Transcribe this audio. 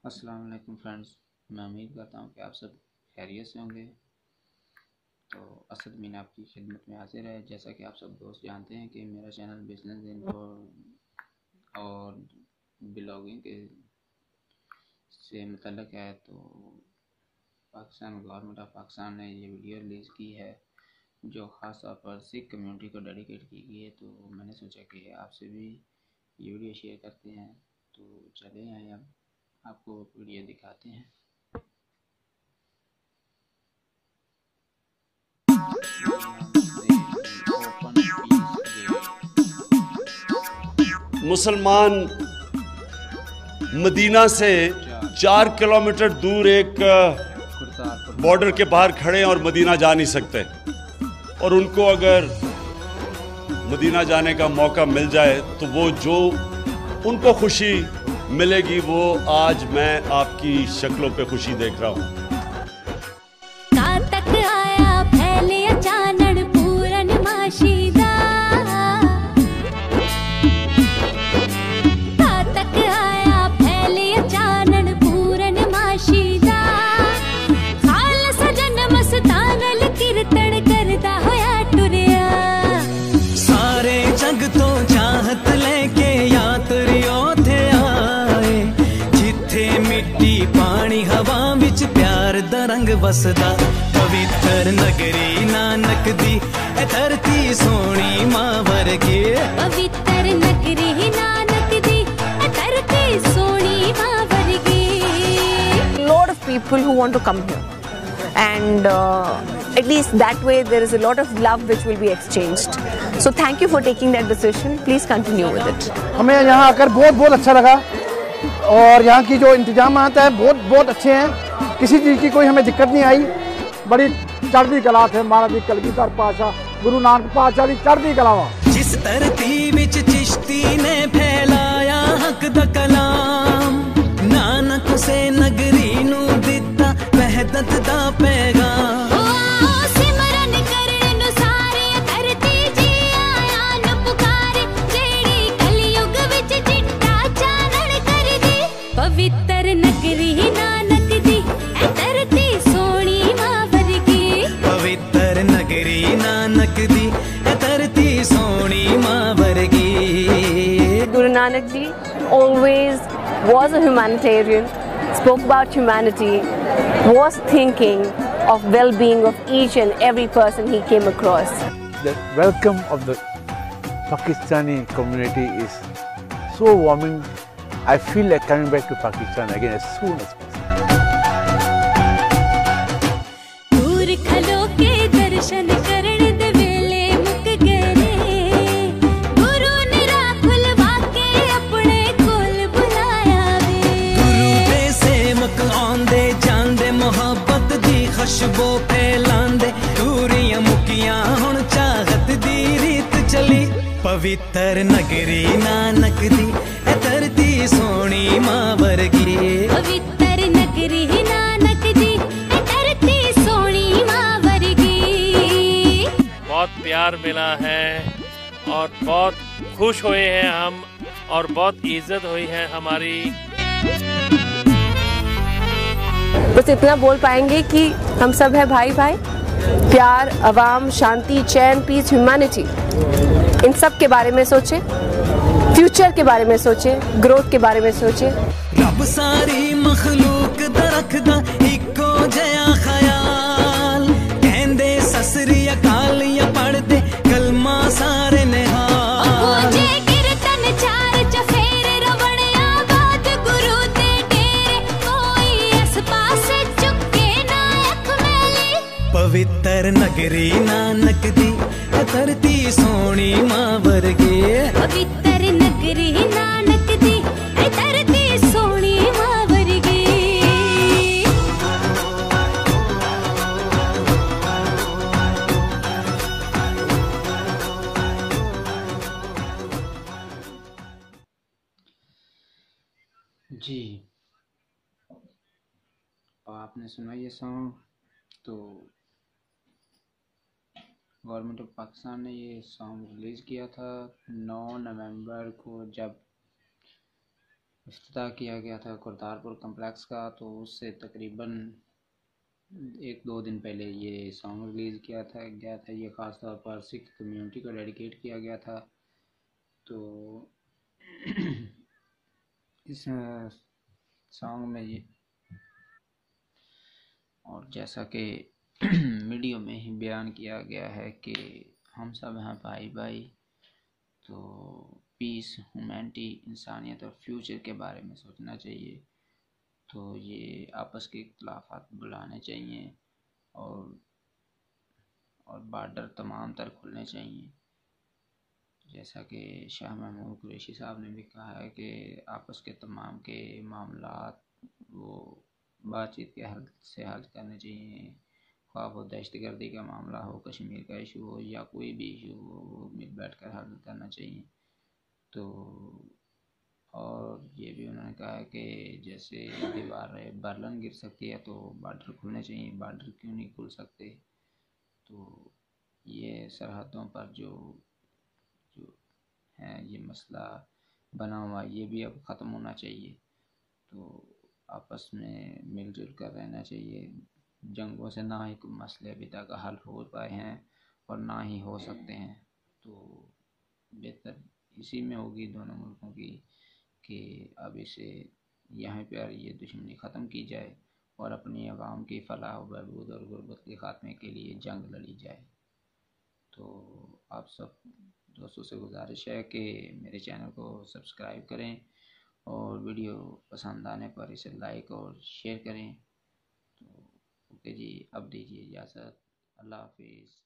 अस्सलाम वालेकुम फ्रेंड्स, मैं उम्मीद करता हूँ कि आप सब खैरियत से होंगे। तो असद मीन आपकी खिदमत में हाजिर है। जैसा कि आप सब दोस्त जानते हैं कि मेरा चैनल बिजनेस इन्फो और ब्लॉगिंग के से मुतल्लिक़ है। तो पाकिस्तान गवर्नमेंट ऑफ पाकिस्तान ने ये वीडियो रिलीज़ की है जो ख़ास तौर पर सिख कम्युनिटी को डेडिकेट की गई है। तो मैंने सोचा कि आपसे भी ये वीडियो शेयर करते हैं। तो चले आए, अब आपको वीडियो दिखाते हैं। मुसलमान मदीना से 4 किलोमीटर दूर एक बॉर्डर के बाहर खड़े हैं और मदीना जा नहीं सकते, और उनको अगर मदीना जाने का मौका मिल जाए तो वो जो उनको खुशी मिलेगी वो आज मैं आपकी शक्लों पे खुशी देख रहा हूँ। रंग वसदा पवित्र नगरी नानक दी धरती सोनी मां वर्गी। पवित्र नगरी नानक दी धरती सोनी मां वर्गी। Lot of people who want to come here, and at least that way there is a lot of love which will be exchanged. So thank you for taking that decision. Please continue with it. हमें यहाँ आकर बहुत अच्छा लगा, और यहाँ की जो इंतजामात है बहुत अच्छे हैं। किसी चीज़ की कोई हमें दिक्कत नहीं आई। बड़ी चढ़ती कला थे महाराज कलगीधर पाशा गुरु नानक पाशा की चढ़ती कला। जिस धरती विच चिश्ती ने फैलाया हक दा कलाम, नानक से नगरी नू दिता वहदत दा पैगाम। पवित्र नगरी नानक दी धरती सोनी मां वर्गी। पवित्र नगरी नानक दी धरती सोनी मां वर्गी। Guru Nanak Ji always was a humanitarian, spoke about humanity, was thinking of well-being of each and every person he came across. The welcome of the Pakistani community is so warming. I feel like coming back to Pakistan again as soon as possible. दूर खलो के दर्शन करण दे वेले मुक गए, गुरु ने राह खुलवा के अपने कोल बुलाया वे। गुरु दे सेवक आंदे जांदे मोहब्बत दी खुशबू फैलांदे, दूरियां मुकियां हुण चाहत दी रीत चली। पवित्र नगरी नानक दी धरती सोनी मां वर्गी। पवित्र नगरी नानक दी धरती सोनी मां वर्गी। बहुत प्यार मिला है और बहुत खुश हुए हैं हम, और बहुत इज्जत हुई है हमारी। बस इतना बोल पाएंगे कि हम सब है भाई भाई, प्यार, आवाम, शांति, चैन, पीस, ह्यूमैनिटी, इन सब के बारे में सोचें, फ्यूचर के बारे में सोचें, ग्रोथ के बारे में सोचें। रब सारी मखलूक दा रखदा इको जया ख्याल, कहंदे ससरी अकाल या पढ़दे कलमा सारे निहाल। पूजे कीर्तन चार चफेरे रवणिया बात गुरु दे डेरे, कोई इस पासे चुके ना अख मैली। पवित्र नगरी नानक दी धरती सोनी मां वर्गी। पवित्र नगरी नानक दी धरती सोनी मां वर्गी। जी, आपने सुना ये सॉन्ग। तो गवर्नमेंट ऑफ पाकिस्तान ने ये सॉन्ग रिलीज़ किया था 9 नवंबर को, जब इफ्तिताह किया गया था करतारपुर कम्प्लेक्स का। तो उससे तकरीबन 1-2 दिन पहले ये सॉन्ग रिलीज़ किया था गया था। ये ख़ास तौर पर सिख कम्युनिटी को डेडिकेट किया गया था। तो इस सॉन्ग में ये, और जैसा कि वीडियो में ही बयान किया गया है कि हम सब हैं भाई भाई, तो पीस, ह्यूमैनिटी, इंसानियत और फ्यूचर के बारे में सोचना चाहिए। तो ये आपस के इख्तिलाफ़ात बुलाने चाहिए और बॉर्डर तमाम तर खुलने चाहिए। जैसा कि शाह महमूद कुरैशी साहब ने भी कहा है कि आपस के तमाम के मामलात वो बातचीत के हल करने चाहिए। ख्वाह वो दहशतगर्दी का मामला हो, कश्मीर का इशू हो या कोई भी इशू हो, वो मिल बैठ कर हल करना चाहिए। तो और ये भी उन्होंने कहा है कि जैसे दीवार बर्लन गिर सकती है तो बॉर्डर खुलने चाहिए, बॉर्डर क्यों नहीं खुल सकते। तो ये सरहदों पर जो है ये मसला बना हुआ, ये भी अब ख़त्म होना चाहिए। तो आपस में मिलजुल कर रहना चाहिए। जंगों से ना ही कोई मसले अभी तक हल हो पाए हैं और ना ही हो सकते हैं। तो बेहतर इसी में होगी दोनों मुल्कों की कि अब इसे यहाँ पर ये दुश्मनी ख़त्म की जाए और अपनी आवाम की फलाह व बहबूद और गुर्बत के ख़ात्मे के लिए जंग लड़ी जाए। तो आप सब दोस्तों से गुजारिश है कि मेरे चैनल को सब्सक्राइब करें और वीडियो पसंद आने पर इसे लाइक और शेयर करें। तो ओके जी, अब दीजिए इजाज़त। अल्लाह हाफिज़।